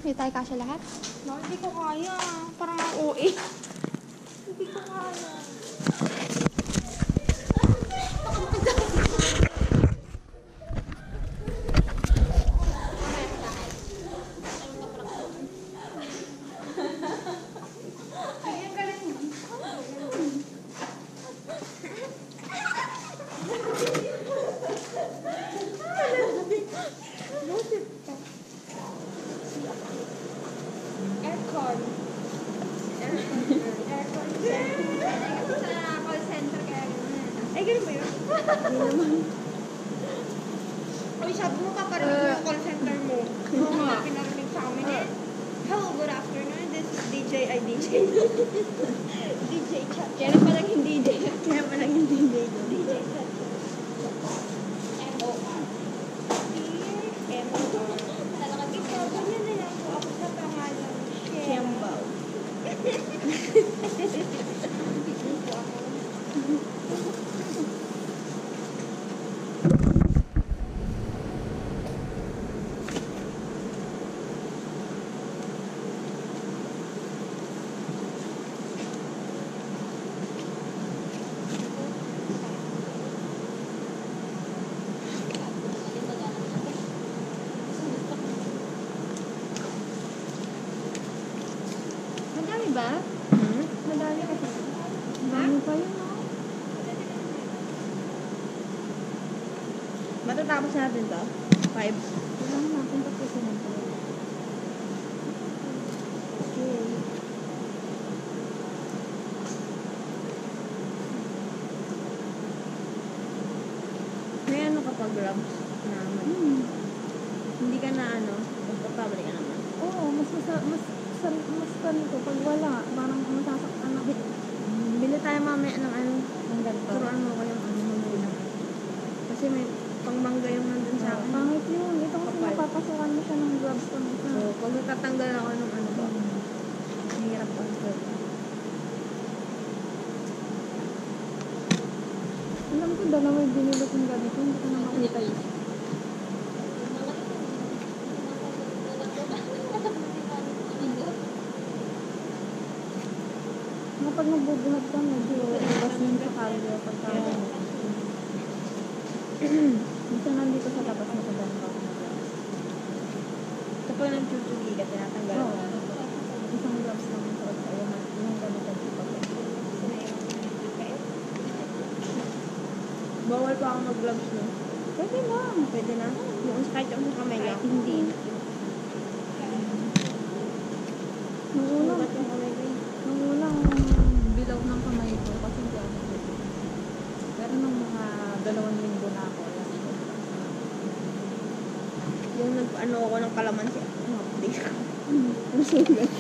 Hindi tayo kasya lahat? No, hindi ko kaya. Parang OA. Hindi ko kaya. Ay, ganun ba yun? Hindi naman. Uy, sabi mo paparinig mo yung call center mo. Oo nga. Pinarinig sa amin eh. Hello, good afternoon. This is DJ. DJ Chat. Kaya na palang hindi DJ. Kaya palang hindi DJ. DJ Chat. M-O-R. M-O-R. Ikaw, ganyan na lang po ako sa pangalan. Siyambaw. Bigyan po ako. Madami ba? Madami kasi. Madami pa yun, no? Matatapos natin to? 5. Kailangan natin tapusin ito. Okay. May ano kapag gloves naman. Hindi ka na magpapabalik ka naman. Oo, mas ganito. Pag wala, parang masasaktan na. Bili tayo mamaya ng Ang ganito. turuan mo ko yung muna. Kasi may pangbangga yung nandun sa akin. Pangit yun. Ito kasi Kapal. napapasukan mo siya ng gloves pa mo. So, pag natatanggal ako ng ba, mahirap ang Alam ko, dalawa yung binilot yung ganito. Hindi ko na makita yun. Kapag nagbubuhat ka, medyo iwas yun sa kalyo. Pagka minsan nandito sa labas na sa ganito. Kapag nagtutugi ka, tinatanggal Oo. ako. Isang gloves lang ang suot sa'yo. Yung ganito dito. Bawal pa ako mag-gloves, no? Pwede lang. Pwede na? Yung kahit yung sa kamay lang. Hindi. Nung unang, Ba't yung kamay ko yun? nung unang bilaw ng kamay ko kasi hindi ako pwede. Pero nung mga 2 linggo na ako, ayan. Yung nag-ano ako ng kalamansi. Hindi ka. Ang sugat.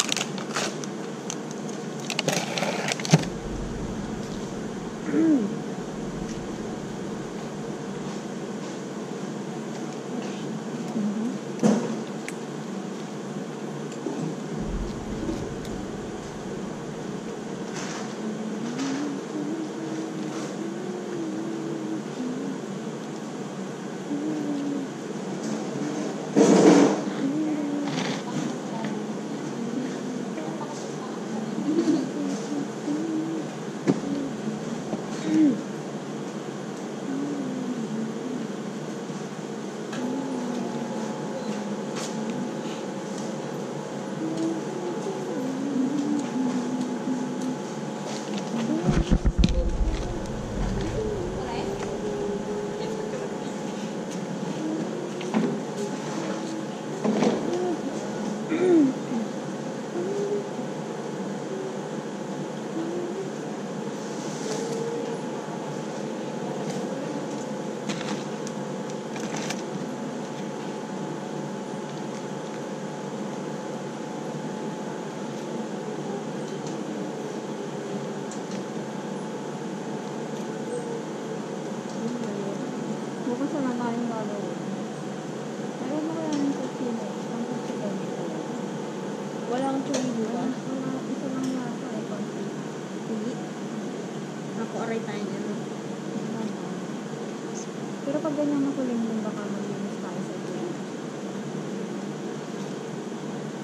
Bukas na lang tayong gagawin. Pero ano kaya yung kusina? Ang kusina dito. Walang chili bukas. Isa lang yata eh. Konti. Hindi. Naku-aray tayo niya, no? Pero pag ganyan makuling din baka maglinis tayo sa ito.